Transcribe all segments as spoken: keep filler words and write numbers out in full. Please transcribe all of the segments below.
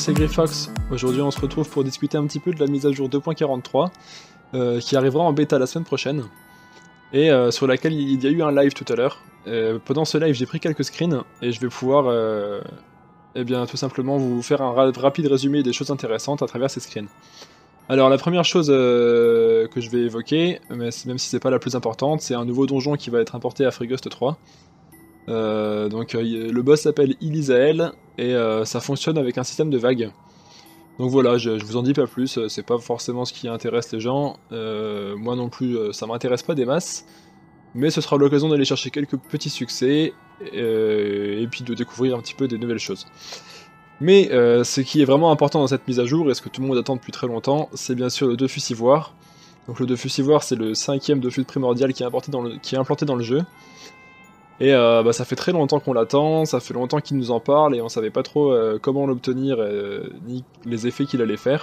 c'est Griffox. Aujourd'hui on se retrouve pour discuter un petit peu de la mise à jour deux point quarante-trois euh, qui arrivera en bêta la semaine prochaine et euh, sur laquelle il y a eu un live tout à l'heure. Euh, pendant ce live j'ai pris quelques screens et je vais pouvoir euh, eh bien, tout simplement vous faire un ra rapide résumé des choses intéressantes à travers ces screens. Alors la première chose euh, que je vais évoquer, mais même si c'est pas la plus importante, c'est un nouveau donjon qui va être importé à Freeghost trois. Euh, donc euh, le boss s'appelle Ilisael et euh, ça fonctionne avec un système de vagues. Donc voilà, je, je vous en dis pas plus, c'est pas forcément ce qui intéresse les gens, euh, moi non plus ça m'intéresse pas des masses, mais ce sera l'occasion d'aller chercher quelques petits succès euh, et puis de découvrir un petit peu des nouvelles choses. Mais euh, ce qui est vraiment important dans cette mise à jour, et ce que tout le monde attend depuis très longtemps, c'est bien sûr le Dofus Ivoire. Donc le Dofus Ivoire c'est le cinquième Dofus primordial qui est, importé dans le, qui est implanté dans le jeu. Et euh, bah, ça fait très longtemps qu'on l'attend, ça fait longtemps qu'il nous en parle, et on savait pas trop euh, comment l'obtenir, euh, ni les effets qu'il allait faire.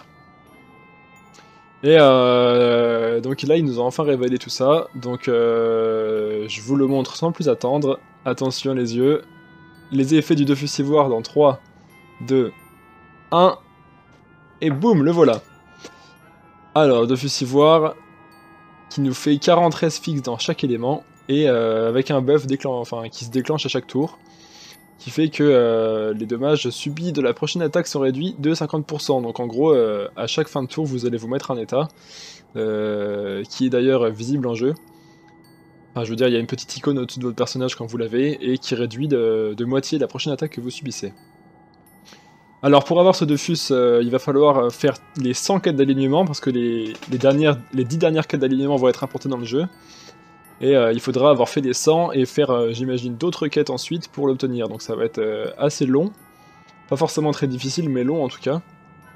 Et euh, donc là, il nous a enfin révélé tout ça, donc euh, je vous le montre sans plus attendre. Attention les yeux, les effets du Dofus Ivoire dans trois, deux, un, et boum, le voilà. Alors, Dofus Ivoire, qui nous fait quarante treize fixes dans chaque élément, et euh, avec un buff enfin, qui se déclenche à chaque tour, qui fait que euh, les dommages subis de la prochaine attaque sont réduits de cinquante pour cent. Donc en gros, euh, à chaque fin de tour, vous allez vous mettre un état, euh, qui est d'ailleurs visible en jeu. Enfin, je veux dire, il y a une petite icône au-dessus de votre personnage quand vous l'avez, et qui réduit de, de moitié la prochaine attaque que vous subissez. Alors pour avoir ce Dofus, euh, il va falloir faire les cent quêtes d'alignement, parce que les, les, dernières, les dix dernières quêtes d'alignement vont être importées dans le jeu. Et euh, il faudra avoir fait les cent et faire, euh, j'imagine, d'autres quêtes ensuite pour l'obtenir. Donc ça va être euh, assez long. Pas forcément très difficile, mais long en tout cas.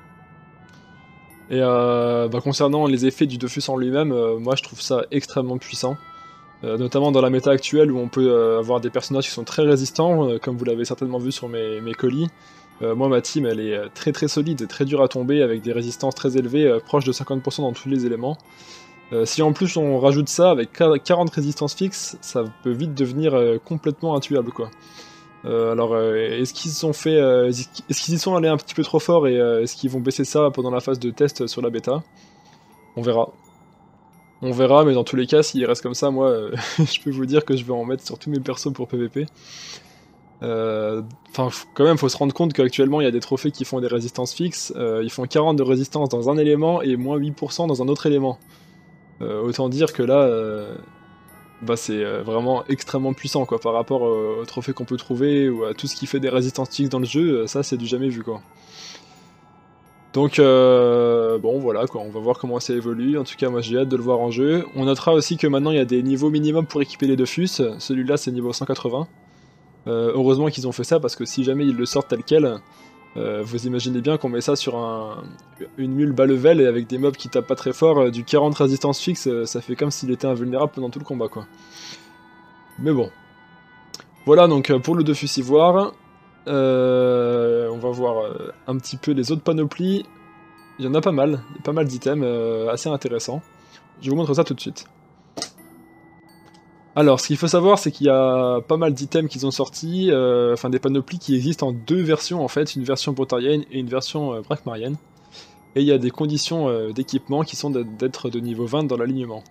Et euh, bah, concernant les effets du Dofus en lui-même, euh, moi je trouve ça extrêmement puissant. Euh, notamment dans la méta actuelle où on peut euh, avoir des personnages qui sont très résistants, euh, comme vous l'avez certainement vu sur mes, mes colis. Euh, moi ma team elle est très très solide et très dure à tomber avec des résistances très élevées, euh, proches de cinquante pour cent dans tous les éléments. Euh, si en plus on rajoute ça avec quarante résistances fixes, ça peut vite devenir euh, complètement intuable quoi. Euh, alors euh, est-ce qu'ils sont fait, euh, est-ce qu'ils y sont allés un petit peu trop fort et euh, est-ce qu'ils vont baisser ça pendant la phase de test sur la bêta? On verra. On verra, mais dans tous les cas, s'il reste comme ça, moi, euh, je peux vous dire que je vais en mettre sur tous mes persos pour P V P. Enfin, euh, quand même, faut se rendre compte qu'actuellement, il y a des trophées qui font des résistances fixes. Euh, ils font quarante de résistance dans un élément et moins huit pour cent dans un autre élément. Euh, autant dire que là, euh, bah c'est euh, vraiment extrêmement puissant quoi, par rapport aux, aux trophées qu'on peut trouver ou à tout ce qui fait des résistances fixes dans le jeu, ça c'est du jamais vu quoi. Donc euh, bon voilà quoi, on va voir comment ça évolue, en tout cas moi j'ai hâte de le voir en jeu. On notera aussi que maintenant il y a des niveaux minimum pour équiper les Dofus, celui-là c'est niveau cent quatre-vingts. Euh, heureusement qu'ils ont fait ça parce que si jamais ils le sortent tel quel, Euh, vous imaginez bien qu'on met ça sur un, une mule bas level et avec des mobs qui tapent pas très fort, euh, du quarante résistance fixe, euh, ça fait comme s'il était invulnérable pendant tout le combat quoi. Mais bon. Voilà donc euh, pour le Dofus Ivoire. Euh, on va voir euh, un petit peu les autres panoplies. Il y en a pas mal, il y a pas mal d'items euh, assez intéressants. Je vous montre ça tout de suite. Alors, ce qu'il faut savoir, c'est qu'il y a pas mal d'items qu'ils ont sortis, euh, enfin des panoplies qui existent en deux versions en fait, une version brontarienne et une version euh, brakmarienne. Et il y a des conditions euh, d'équipement qui sont d'être de niveau vingt dans l'alignement.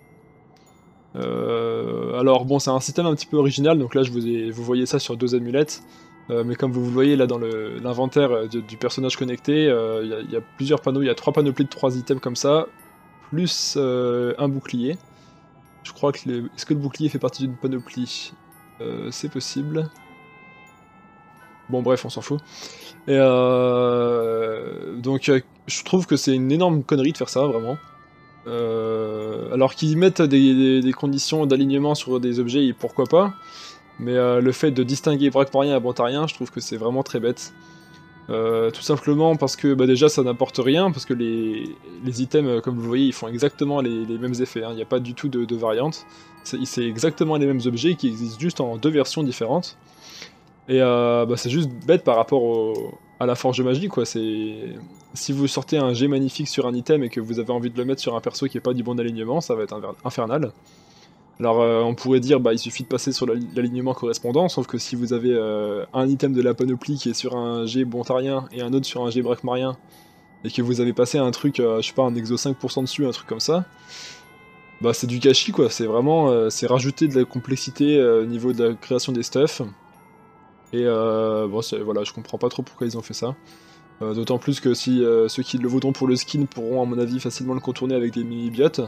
Euh, alors bon, c'est un système un petit peu original, donc là je vous, ai, vous voyez ça sur deux amulettes, euh, mais comme vous le voyez là dans l'inventaire du, du personnage connecté, il euh, y, y a plusieurs panneaux, il y a trois panoplies de trois items comme ça, plus euh, un bouclier. Je crois que... Les... Est-ce que le bouclier fait partie d'une panoplie? euh, C'est possible. Bon bref, on s'en fout. Et euh... Donc euh, je trouve que c'est une énorme connerie de faire ça, vraiment. Euh... Alors qu'ils mettent des, des, des conditions d'alignement sur des objets, et pourquoi pas. Mais euh, le fait de distinguer brakmarien et brontarien, je trouve que c'est vraiment très bête. Euh, tout simplement parce que bah déjà ça n'apporte rien, parce que les, les items, comme vous le voyez, ils font exactement les, les mêmes effets, il n'y a pas du tout de, de variante. C'est exactement les mêmes objets qui existent juste en deux versions différentes. Et euh, bah, c'est juste bête par rapport au, à la forge magie, quoi. Si vous sortez un jet magnifique sur un item et que vous avez envie de le mettre sur un perso qui n'est pas du bon alignement, ça va être infernal. Alors euh, on pourrait dire bah il suffit de passer sur l'alignement correspondant, sauf que si vous avez euh, un item de la panoplie qui est sur un G bontarien et un autre sur un G braquemarien, et que vous avez passé un truc, euh, je sais pas, un exo cinq pour cent dessus, un truc comme ça, bah c'est du gâchis quoi, c'est vraiment, euh, c'est rajouter de la complexité euh, au niveau de la création des stuffs. Et euh, bon, voilà, je comprends pas trop pourquoi ils ont fait ça. Euh, D'autant plus que si euh, ceux qui le voudront pour le skin pourront à mon avis facilement le contourner avec des mini-biotes.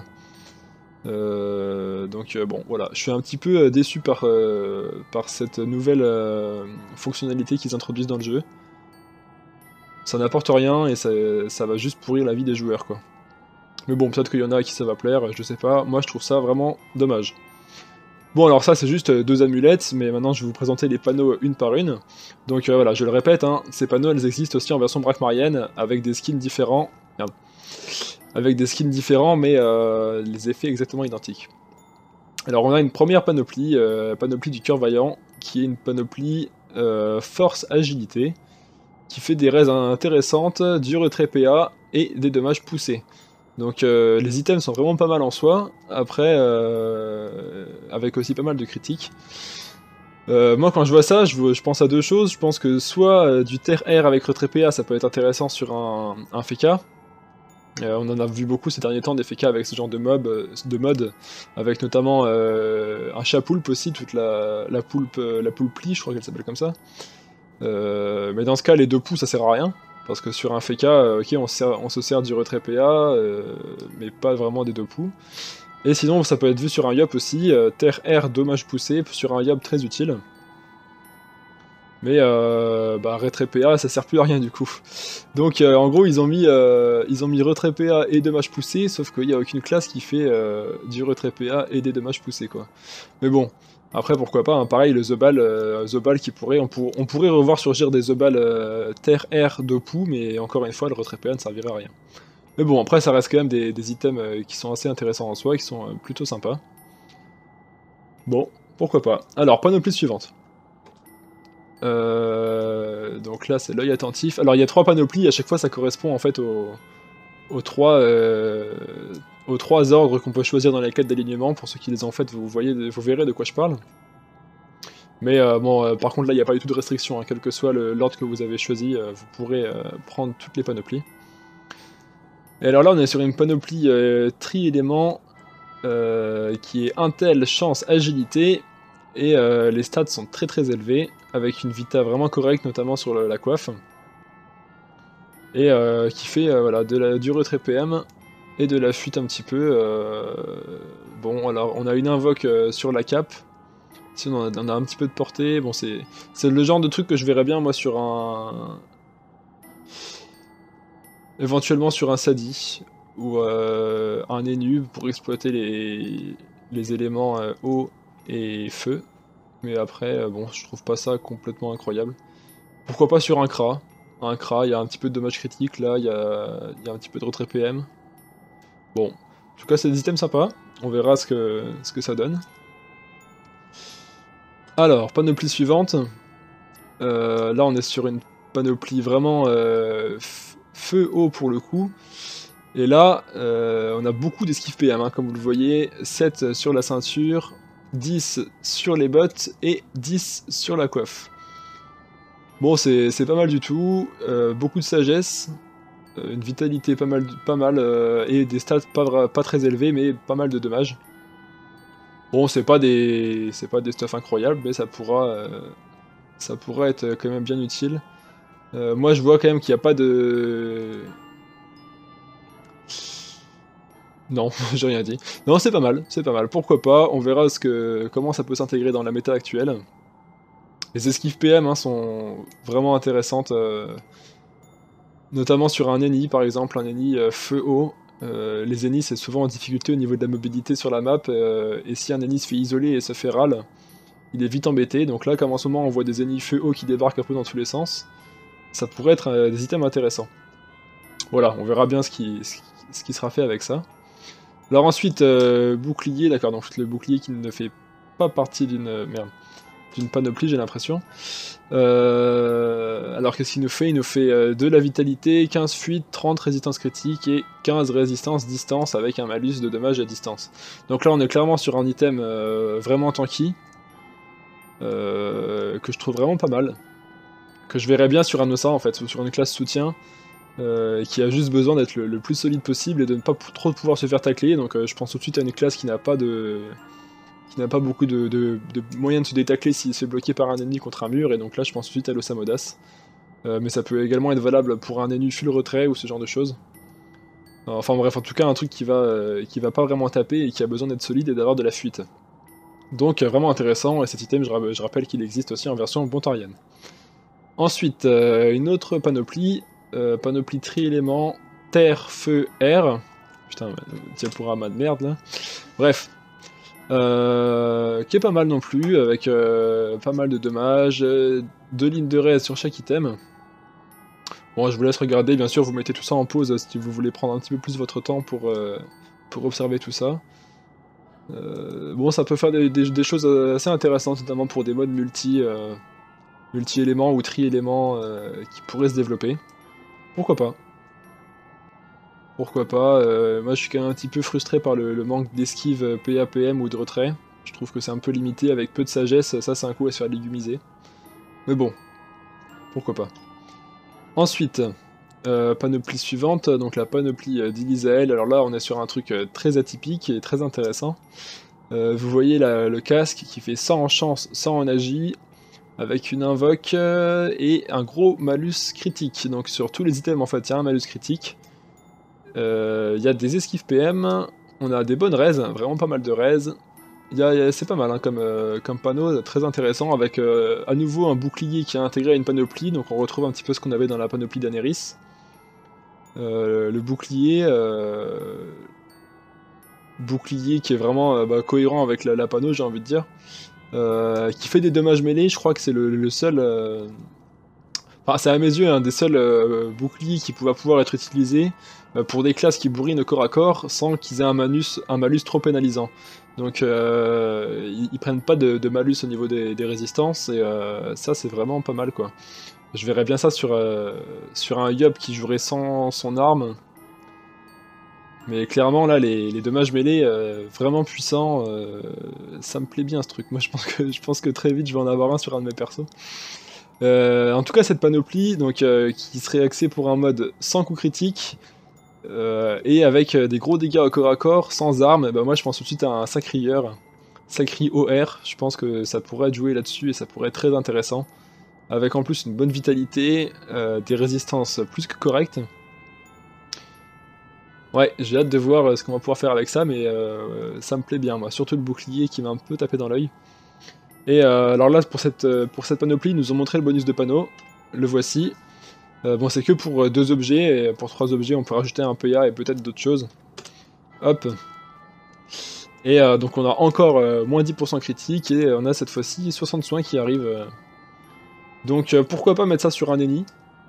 Euh, donc euh, bon, voilà, je suis un petit peu euh, déçu par, euh, par cette nouvelle euh, fonctionnalité qu'ils introduisent dans le jeu. Ça n'apporte rien et ça, ça va juste pourrir la vie des joueurs quoi. Mais bon, peut-être qu'il y en a à qui ça va plaire, je sais pas, moi je trouve ça vraiment dommage. Bon alors ça c'est juste deux amulettes, mais maintenant je vais vous présenter les panneaux une par une. Donc euh, voilà, je le répète, hein, ces panneaux elles existent aussi en version braquemarienne, avec des skins différents. Merde. Avec des skins différents, mais euh, les effets exactement identiques. Alors on a une première panoplie, euh, panoplie du cœur vaillant, qui est une panoplie euh, force agilité, qui fait des raises intéressantes, du retrait P A et des dommages poussés. Donc euh, les items sont vraiment pas mal en soi, après euh, avec aussi pas mal de critiques. Euh, moi quand je vois ça, je, je pense à deux choses, je pense que soit euh, du terre-air avec retrait P A ça peut être intéressant sur un, un F K. Euh, on en a vu beaucoup ces derniers temps des F K avec ce genre de mob, de mode, avec notamment euh, un chat poulpe aussi, toute la, la poulpe, la poulplie, je crois qu'elle s'appelle comme ça. Euh, mais dans ce cas les deux poux ça sert à rien. Parce que sur un F K, euh, ok, on, sert, on se sert du retrait P A, euh, mais pas vraiment des deux poux. Et sinon, ça peut être vu sur un Yop aussi, euh, terre-air, dommage poussé, sur un Yop très utile. Mais euh, bah, retrait P A, ça sert plus à rien du coup. Donc euh, en gros, ils ont mis, euh, ils ont mis retrait P A et dommage poussé, sauf qu'il n'y a aucune classe qui fait euh, du retrait P A et des dommages poussés, quoi. Mais bon, après pourquoi pas, hein, pareil, le The Ball, euh, The Ball qui pourrait, on, pour, on pourrait revoir surgir des The Ball euh, terre, air, deux poux, mais encore une fois, le retrait P A ne servirait à rien. Mais bon, après ça reste quand même des, des items euh, qui sont assez intéressants en soi, qui sont euh, plutôt sympas. Bon, pourquoi pas. Alors, panoplie suivante. Euh, donc là, c'est l'œil attentif. Alors, il y a trois panoplies, à chaque fois ça correspond en fait aux, aux, trois, euh, aux trois ordres qu'on peut choisir dans les quêtes d'alignement. Pour ceux qui les ont faites, vous, voyez, vous verrez de quoi je parle. Mais euh, bon, euh, par contre là, il n'y a pas du tout de restriction, hein. Quel que soit l'ordre que vous avez choisi, euh, vous pourrez euh, prendre toutes les panoplies. Et alors là, on est sur une panoplie euh, tri-éléments euh, qui est Intel, Chance, Agilité, et euh, les stats sont très très élevés, avec une vita vraiment correcte, notamment sur le, la coiffe, et euh, qui fait euh, voilà, de la, du retrait P M et de la fuite un petit peu. Euh, bon, alors on a une invoque euh, sur la cape, sinon on a, on a un petit peu de portée. Bon, c'est le genre de truc que je verrais bien moi sur un... éventuellement sur un Sadi, ou euh, un Enu pour exploiter les, les éléments euh, eau et feu. Mais après, euh, bon, je trouve pas ça complètement incroyable. Pourquoi pas sur un Kra? Un Kra, il y a un petit peu de dommage critique, là, il y a, y a un petit peu de retrait P M. Bon, en tout cas, c'est des items sympas. On verra ce que, ce que ça donne. Alors, panoplie suivante. Euh, là, on est sur une panoplie vraiment euh, feu-eau pour le coup. Et là, euh, on a beaucoup d'esquive P M, hein, comme vous le voyez. sept sur la ceinture, dix sur les bottes et dix sur la coiffe. Bon, c'est pas mal du tout. Euh, beaucoup de sagesse, euh, une vitalité pas mal, pas mal euh, et des stats pas, pas très élevés, mais pas mal de dommages. Bon, c'est pas des c'est pas des stuffs incroyables, mais ça pourra, euh, ça pourra être quand même bien utile. Euh, moi, je vois quand même qu'il n'y a pas de... Non, j'ai rien dit. Non, c'est pas mal, c'est pas mal. Pourquoi pas, on verra ce que, comment ça peut s'intégrer dans la méta actuelle. Les esquives P M hein, sont vraiment intéressantes, euh, notamment sur un ennemi par exemple, un ennemi euh, feu-eau. Euh, les ennemis c'est souvent en difficulté au niveau de la mobilité sur la map, euh, et si un ennemi se fait isoler et se fait râle, il est vite embêté. Donc là, comme en ce moment on voit des ennemis feu-eau qui débarquent un peu dans tous les sens, ça pourrait être euh, des items intéressants. Voilà, on verra bien ce qui, ce qui sera fait avec ça. Alors ensuite, euh, bouclier, d'accord, donc le bouclier qui ne fait pas partie d'une... merde. d'une panoplie, j'ai l'impression. Euh, alors qu'est-ce qu'il nous fait? Il nous fait euh, de la vitalité, quinze fuite, trente résistance critique et quinze résistance distance avec un malus de dommages à distance. Donc là on est clairement sur un item euh, vraiment tanky, euh, que je trouve vraiment pas mal, que je verrais bien sur un Ossa en fait, ou sur une classe soutien, euh, qui a juste besoin d'être le, le plus solide possible et de ne pas trop pouvoir se faire tacler. Donc euh, je pense tout de suite à une classe qui n'a pas de... qui n'a pas beaucoup de, de, de moyens de se détacler s'il se fait bloquer par un ennemi contre un mur, et donc là je pense tout de suite à l'Ossa Modas. Euh, mais ça peut également être valable pour un ennemi full retrait ou ce genre de choses. Enfin bref, en tout cas un truc qui va, euh, qui va pas vraiment taper et qui a besoin d'être solide et d'avoir de la fuite. Donc euh, vraiment intéressant, et cet item je, ra je rappelle qu'il existe aussi en version bontarienne. Ensuite, euh, une autre panoplie, euh, panoplie tri-éléments, terre, feu, air. Putain, diaporama de merde là. Bref. Euh, qui est pas mal non plus, avec euh, pas mal de dommages, euh, deux lignes de raise sur chaque item. Bon, je vous laisse regarder, bien sûr, vous mettez tout ça en pause si vous voulez prendre un petit peu plus votre temps pour, euh, pour observer tout ça. Euh, bon, ça peut faire des, des, des choses assez intéressantes, notamment pour des modes multi, euh, multi-éléments ou tri-éléments euh, qui pourraient se développer. Pourquoi pas? Pourquoi pas, euh, moi je suis quand même un petit peu frustré par le, le manque d'esquive P A P M ou de retrait. Je trouve que c'est un peu limité avec peu de sagesse, ça c'est un coup à se faire légumiser. Mais bon, pourquoi pas. Ensuite, euh, panoplie suivante, donc la panoplie euh, d'Ilisael. Alors là on est sur un truc euh, très atypique et très intéressant. Euh, vous voyez la, le casque qui fait cent en chance, cent en agi, avec une invoque euh, et un gros malus critique. Donc sur tous les items en fait il y a un malus critique. Il euh, y a des esquives P M, on a des bonnes raises, vraiment pas mal de raises. C'est pas mal hein, comme, euh, comme panneau, très intéressant, avec euh, à nouveau un bouclier qui est intégré à une panoplie, donc on retrouve un petit peu ce qu'on avait dans la panoplie d'Aneris. Euh, le bouclier, euh, bouclier qui est vraiment euh, bah, cohérent avec la, la panneau, j'ai envie de dire, euh, qui fait des dommages mêlés, je crois que c'est le, le seul... Euh... Enfin, c'est à mes yeux un des seuls euh, boucliers qui pouva pouvoir être utilisé euh, pour des classes qui bourrinent au corps à corps sans qu'ils aient un, manus, un malus trop pénalisant. Donc euh, ils, ils prennent pas de, de malus au niveau des, des résistances, et euh, ça c'est vraiment pas mal quoi. Je verrais bien ça sur, euh, sur un Yup qui jouerait sans son arme. Mais clairement là les, les dommages mêlés euh, vraiment puissants, euh, ça me plaît bien ce truc. Moi je pense que je pense que très vite je vais en avoir un sur un de mes persos. Euh, en tout cas cette panoplie donc, euh, qui serait axée pour un mode sans coup critique euh, et avec euh, des gros dégâts au corps à corps, sans armes, bah moi je pense tout de suite à un sacrieur, sacri O R, je pense que ça pourrait être joué là-dessus et ça pourrait être très intéressant, avec en plus une bonne vitalité, euh, des résistances plus que correctes. Ouais, j'ai hâte de voir ce qu'on va pouvoir faire avec ça, mais euh, ça me plaît bien moi, surtout le bouclier qui m'a un peu tapé dans l'œil. Et euh, alors là, pour cette, pour cette panoplie, ils nous ont montré le bonus de panneau. Le voici. Euh, bon, c'est que pour deux objets, et pour trois objets, on peut rajouter un P A et peut-être d'autres choses. Hop. Et euh, donc on a encore euh, moins dix pour cent critique, et on a cette fois-ci soixante soins qui arrivent. Euh. Donc euh, pourquoi pas mettre ça sur un ennemi.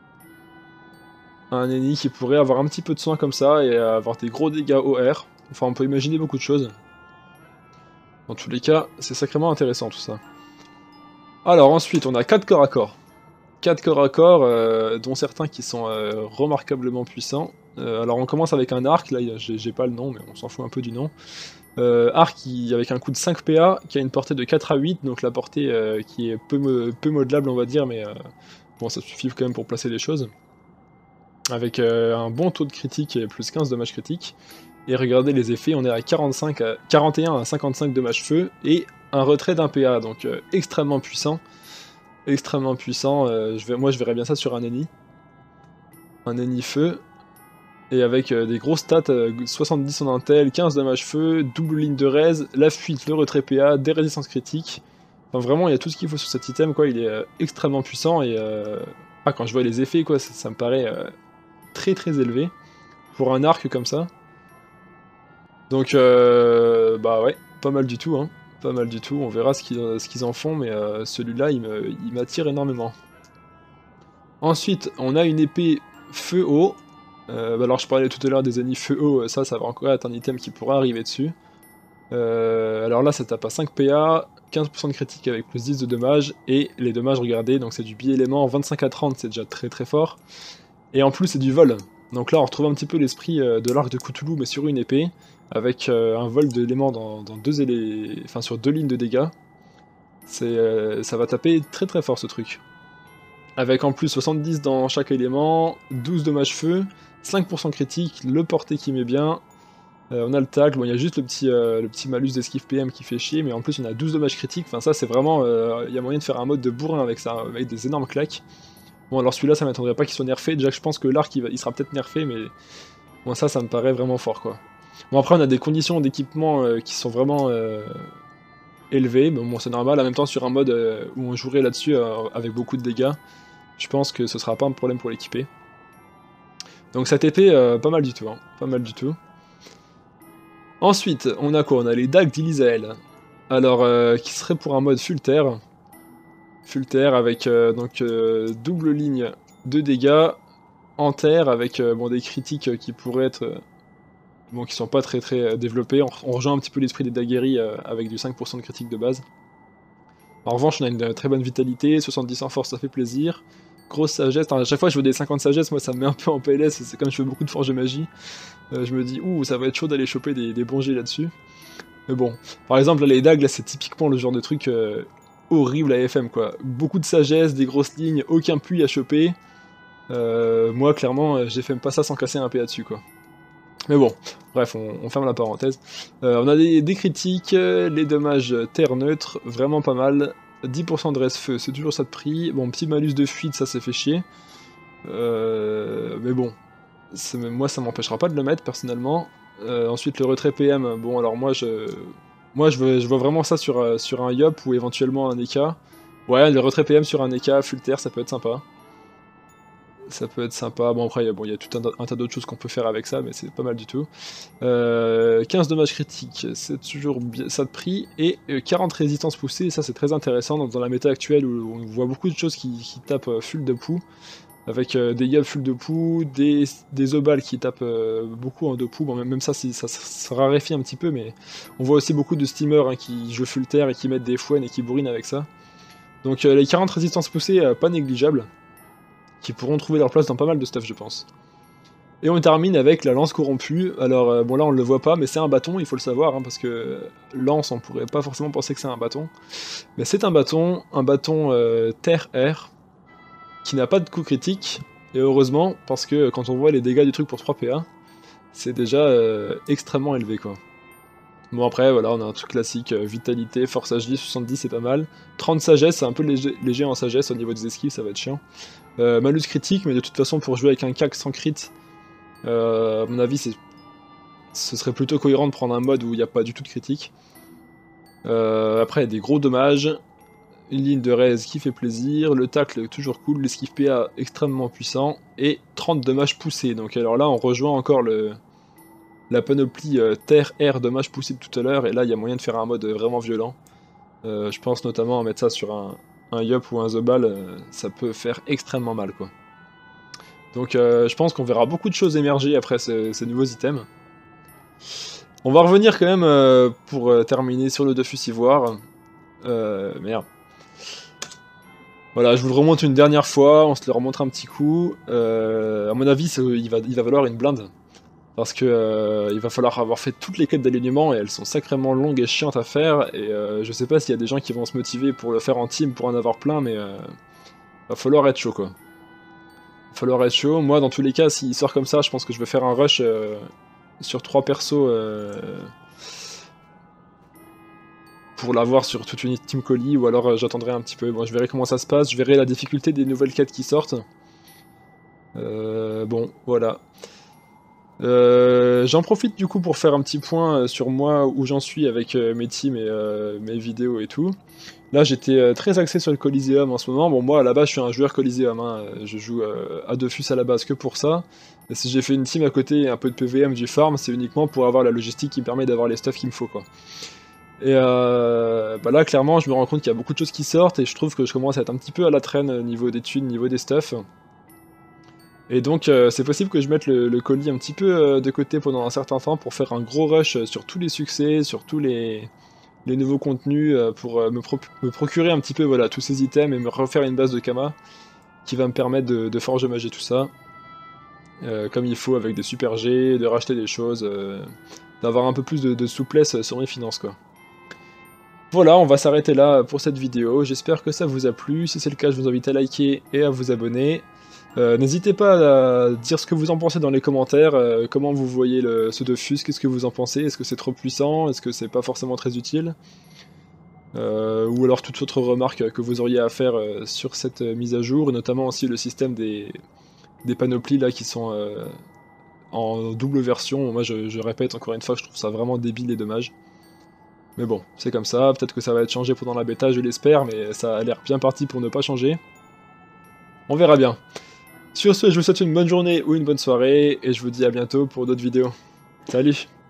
Un ennemi qui pourrait avoir un petit peu de soins comme ça, et avoir des gros dégâts O R. Enfin, on peut imaginer beaucoup de choses. Dans tous les cas, c'est sacrément intéressant tout ça. Alors ensuite, on a quatre corps à corps. quatre corps à corps, euh, dont certains qui sont euh, remarquablement puissants. Euh, alors on commence avec un arc, là j'ai pas le nom, mais on s'en fout un peu du nom. Euh, arc qui, avec un coup de cinq P A, qui a une portée de quatre à huit, donc la portée euh, qui est peu, mo peu modelable on va dire, mais euh, bon ça suffit quand même pour placer les choses. Avec euh, un bon taux de critique et plus quinze dommages critiques. Et regardez les effets, on est à, quarante-cinq à quarante et un à cinquante-cinq dommages feu, et un retrait d'un P A, donc euh, extrêmement puissant. Extrêmement puissant, euh, je vais, moi je verrais bien ça sur un ennemi. Un ennemi feu, et avec euh, des grosses stats, euh, soixante-dix en intel, quinze dommages feu, double ligne de raise, la fuite, le retrait P A, des résistances critiques. Enfin vraiment il y a tout ce qu'il faut sur cet item quoi, il est euh, extrêmement puissant, et euh... ah, quand je vois les effets quoi, ça, ça me paraît euh, très très élevé pour un arc comme ça. Donc euh, bah ouais, pas mal du tout hein. Pas mal du tout, on verra ce qu'ils ce qu'ils en font, mais euh, celui-là, il m'attire énormément. Ensuite, on a une épée feu-eau. Euh, bah alors, je parlais tout à l'heure des ennemis feu-eau, ça, ça va encore être un item qui pourra arriver dessus. Euh, alors là, ça tape à cinq P A, quinze pour cent de critique avec plus dix de dommages, et les dommages, regardez, donc c'est du bi-élément, vingt-cinq à trente, c'est déjà très très fort, et en plus c'est du vol, donc là on retrouve un petit peu l'esprit de l'arc de Cthulhu, mais sur une épée, avec euh, un vol d'éléments dans, dans deux élé... enfin, sur deux lignes de dégâts, c'est, euh, ça va taper très très fort ce truc. Avec en plus soixante-dix dans chaque élément, douze dommages feu, cinq pour cent critique, le porté qui met bien, euh, on a le tacle, bon il y a juste le petit, euh, le petit malus d'esquive P M qui fait chier, mais en plus on a douze dommages critiques, enfin ça c'est vraiment, il euh, y a moyen de faire un mode de bourrin avec ça, avec des énormes claques. Bon alors celui-là ça m'attendrait pas qu'il soit nerfé, déjà que je pense que l'arc il, il sera peut-être nerfé, mais bon ça ça me paraît vraiment fort quoi. Bon après on a des conditions d'équipement euh, qui sont vraiment euh, élevées, bon, bon c'est normal, en même temps sur un mode euh, où on jouerait là-dessus euh, avec beaucoup de dégâts, je pense que ce sera pas un problème pour l'équiper. Donc cette épée, euh, pas mal du tout, hein, pas mal du tout. Ensuite, on a quoi? On a les dagues d'Ilisael. Alors, euh, qui serait pour un mode full terre. Full terre avec euh, donc euh, double ligne de dégâts en terre avec euh, bon, des critiques euh, qui pourraient être... Euh, bon, qui sont pas très très euh, développés. On, on rejoint un petit peu l'esprit des daguerreries euh, avec du cinq pour cent de critique de base. En revanche, on a une très bonne vitalité, soixante-dix en force, ça fait plaisir. Grosse sagesse, enfin, à chaque fois je veux des cinquante sagesse, moi ça me met un peu en P L S, c'est comme je fais beaucoup de forge de magie. Euh, je me dis, ouh, ça va être chaud d'aller choper des, des bons jets là-dessus. Mais bon, par exemple, là, les dagues, là c'est typiquement le genre de truc euh, horrible à F M, quoi. Beaucoup de sagesse, des grosses lignes, aucun puits à choper. Euh, moi, clairement, j'ai fait même pas ça sans casser un P A dessus, quoi. Mais bon, bref, on, on ferme la parenthèse. Euh, on a des, des critiques, les dommages terre neutre, vraiment pas mal. dix pour cent de reste-feu, c'est toujours ça de prix. Bon, petit malus de fuite, ça s'est fait chier. Euh, mais bon, moi ça m'empêchera pas de le mettre personnellement. Euh, ensuite, le retrait P M, bon, alors moi je, moi, je, veux, je vois vraiment ça sur, sur un Yop ou éventuellement un E K. Ouais, le retrait P M sur un E K, full terre, ça peut être sympa. Ça peut être sympa. Bon, après, il bon, y a tout un, un tas d'autres choses qu'on peut faire avec ça, mais c'est pas mal du tout. Euh, quinze dommages critiques, c'est toujours bien, ça de prix. Et euh, quarante résistances poussées, ça c'est très intéressant dans, dans la méta actuelle où on voit beaucoup de choses qui, qui tapent euh, full de poux. Avec euh, des yobs full de poux, des, des obals qui tapent euh, beaucoup en deux poux. Bon, même, même ça, ça, ça, ça raréfie un petit peu, mais on voit aussi beaucoup de steamers hein, qui jouent full terre et qui mettent des fouennes et qui bourrinent avec ça. Donc euh, les quarante résistances poussées, euh, pas négligeables, qui pourront trouver leur place dans pas mal de stuff, je pense. Et on termine avec la lance corrompue. Alors, euh, bon là on le voit pas, mais c'est un bâton, il faut le savoir, hein, parce que lance, on pourrait pas forcément penser que c'est un bâton. Mais c'est un bâton, un bâton euh, terre-air, qui n'a pas de coup critique, et heureusement, parce que quand on voit les dégâts du truc pour trois P A, c'est déjà euh, extrêmement élevé, quoi. Bon après, voilà, on a un truc classique, euh, vitalité, force H D, soixante-dix c'est pas mal. trente sagesse, c'est un peu léger, léger en sagesse, au niveau des esquives, ça va être chiant. Euh, malus critique, mais de toute façon, pour jouer avec un C A C sans crit, euh, à mon avis, c'est... ce serait plutôt cohérent de prendre un mode où il n'y a pas du tout de critique. Euh, après, il y a des gros dommages, une ligne de raise qui fait plaisir, le tacle toujours cool, l'esquive P A extrêmement puissant, et trente dommages poussés. Donc alors là, on rejoint encore le... la panoplie euh, terre-air dommages poussés de tout à l'heure, et là, il y a moyen de faire un mode vraiment violent. Euh, je pense notamment à mettre ça sur un, un Yop ou un Zobal, euh, ça peut faire extrêmement mal, quoi. Donc euh, je pense qu'on verra beaucoup de choses émerger après ce, ces nouveaux items. On va revenir quand même euh, pour euh, terminer sur le Dofus Ivoire. Euh, merde. Voilà, je vous le remonte une dernière fois, on se le remonte un petit coup. Euh, à mon avis, il va, il va valoir une blinde. Parce que euh, il va falloir avoir fait toutes les quêtes d'alignement et elles sont sacrément longues et chiantes à faire. Et euh, je sais pas s'il y a des gens qui vont se motiver pour le faire en team pour en avoir plein, mais euh, va falloir être chaud, quoi. Va falloir être chaud. Moi, dans tous les cas, s'il sort comme ça, je pense que je vais faire un rush euh, sur trois persos euh, pour l'avoir sur toute une team colis, ou alors euh, j'attendrai un petit peu. Bon, je verrai comment ça se passe, je verrai la difficulté des nouvelles quêtes qui sortent. Euh, bon, voilà. Euh, J'en profite du coup pour faire un petit point sur moi, où j'en suis avec euh, mes teams et euh, mes vidéos et tout. Là j'étais euh, très axé sur le Coliseum en ce moment. Bon, moi à la base je suis un joueur Coliseum, hein. Je joue euh, à Dofus à la base que pour ça. Et si j'ai fait une team à côté et un peu de P V M, du farm, c'est uniquement pour avoir la logistique qui me permet d'avoir les stuff qu'il me faut, quoi. Et euh, bah là clairement je me rends compte qu'il y a beaucoup de choses qui sortent et je trouve que je commence à être un petit peu à la traîne au niveau des thunes, niveau des stuff. Et donc euh, c'est possible que je mette le, le colis un petit peu euh, de côté pendant un certain temps pour faire un gros rush sur tous les succès, sur tous les, les nouveaux contenus euh, pour euh, me, pro me procurer un petit peu voilà, tous ces items et me refaire une base de Kama qui va me permettre de, de forger magie tout ça. Euh, comme il faut avec des super G, de racheter des choses, euh, d'avoir un peu plus de, de souplesse sur mes finances quoi. Voilà, on va s'arrêter là pour cette vidéo, j'espère que ça vous a plu, si c'est le cas je vous invite à liker et à vous abonner. Euh, N'hésitez pas à dire ce que vous en pensez dans les commentaires, euh, comment vous voyez le, ce Dofus, qu'est-ce que vous en pensez, est-ce que c'est trop puissant, est-ce que c'est pas forcément très utile, euh, ou alors toute autre remarque que vous auriez à faire euh, sur cette euh, mise à jour, et notamment aussi le système des, des panoplies là qui sont euh, en double version. Moi je, je répète encore une fois, je trouve ça vraiment débile et dommage. Mais bon, c'est comme ça, peut-être que ça va être changé pendant la bêta, je l'espère, mais ça a l'air bien parti pour ne pas changer. On verra bien. Sur ce, je vous souhaite une bonne journée ou une bonne soirée, et je vous dis à bientôt pour d'autres vidéos. Salut!